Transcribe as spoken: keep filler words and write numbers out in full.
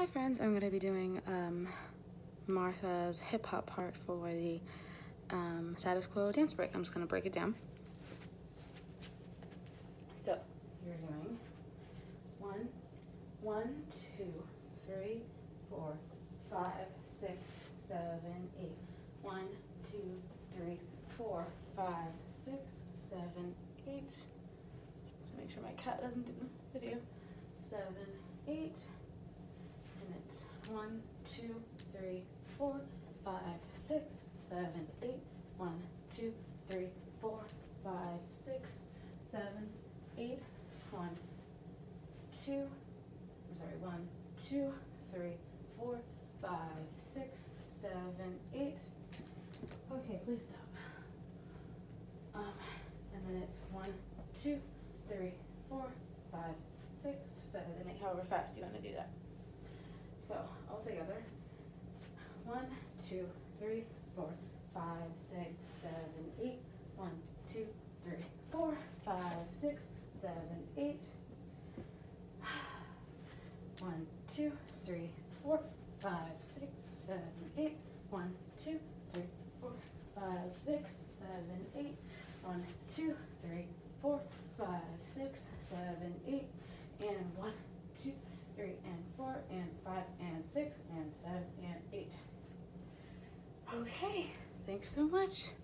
Hi friends, I'm going to be doing um, Martha's hip hop part for the um, Status Quo dance break. I'm just going to break it down. So you're doing one, one, two, three, four, five, six, seven, eight. One, two, three, four, five, six, seven, eight. Just make sure my cat doesn't do the video. Seven, eight. And it's one, two, three, four, five, six, seven, eight. One, two, three, four, five, six, seven, eight. One, two, I'm sorry, one, two, three, four, five, six, seven, eight. Okay, please stop. Um, and then it's one, two, three, four, five, six, seven, eight. However fast you want to do that. So all together, one, two, three, four, five, six, seven, eight. One, two, three, four, five, six, seven, eight. One, two, three, four, five, six, seven, eight. One, two, three, four, five, six, seven, eight. One, two, three, four, five, six, seven, eight. And one, two, three, and four, and five, and six, and seven, and eight. Okay, thanks so much.